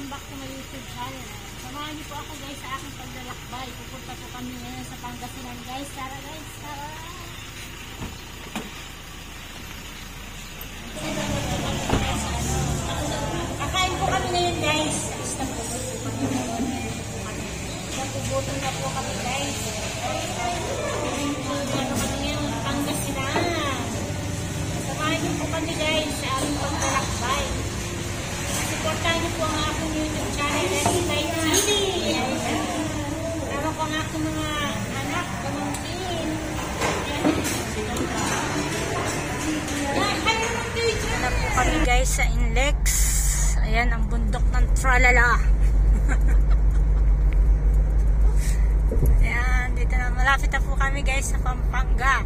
welcome back to my YouTube channel. Samahan niyo po ako guys sa aking paglalakbay. Pupunta po kami ngayon sa Pangasinan guys. Tara guys, tara! Kakain po kami ngayon guys. Napugutom na po kami guys. Pupunta kami ngayon sa Pangasinan. Samahan niyo po kami guys sa aking paglalakbay. Supportahan niyo po ang aking YouTube channel, Let's Play TV. Tama po ang aking mga anak, pamangkin. Hanap po kami guys sa Inlex. Ayan ang bundok ng Tralala. Ayan, dito na. Malapit na po kami guys sa Pampanga.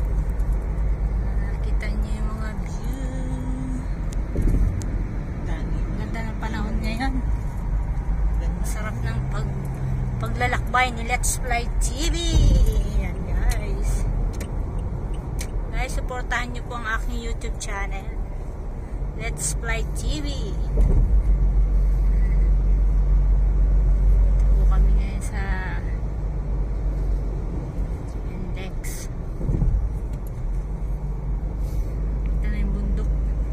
Nakita niyo yung mga view. Ganda ng panahon ngayon. Sarap ng paglalakbay ni Let's Play TV. Ayan guys. Guys, supportahan niyo po ang aking YouTube channel, Let's Play TV. Ito po kami ngayon sa Index. Ito na yung bundok.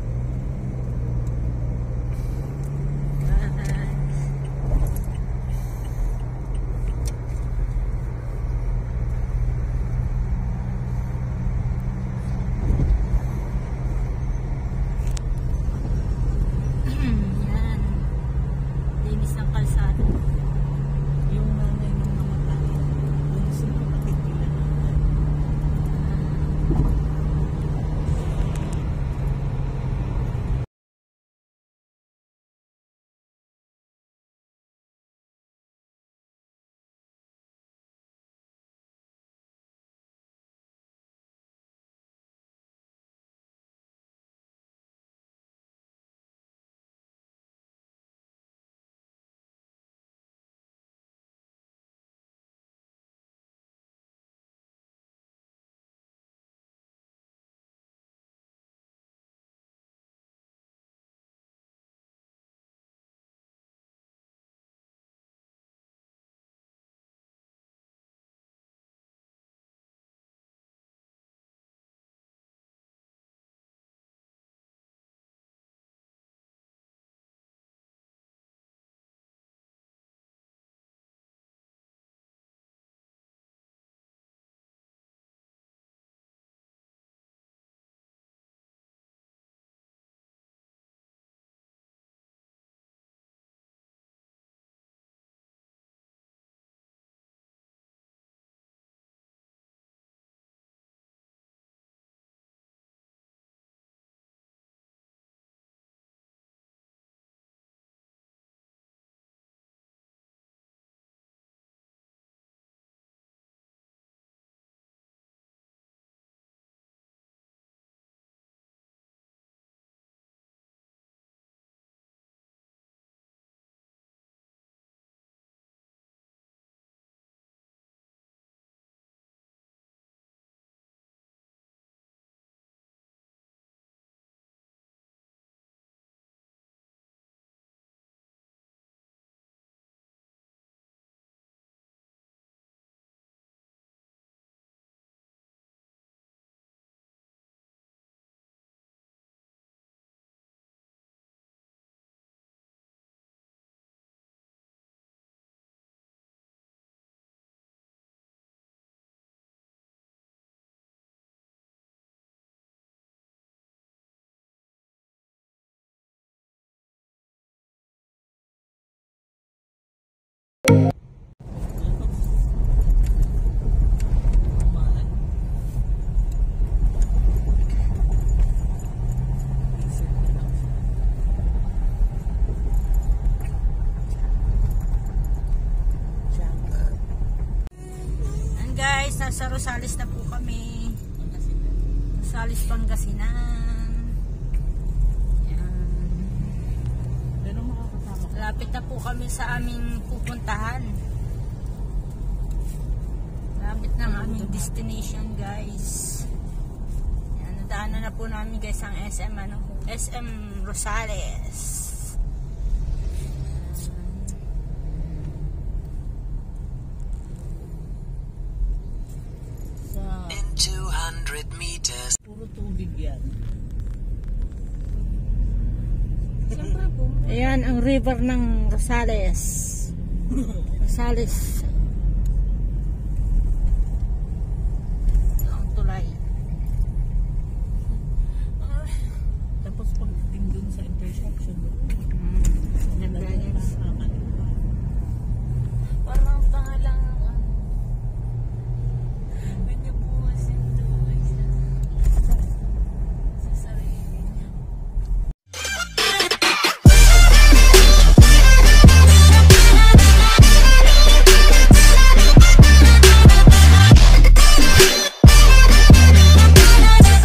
Sa Rosales na po kami. Rosales, Pangasinan. Ayan. Lapit na po kami sa aming pupuntahan. Lapit na ang aming destination guys. Ayan, nadaanan na po namin guys ang SM, SM Rosales. Puro tubig yan. Ayan ang river ng Rosales. Rosales.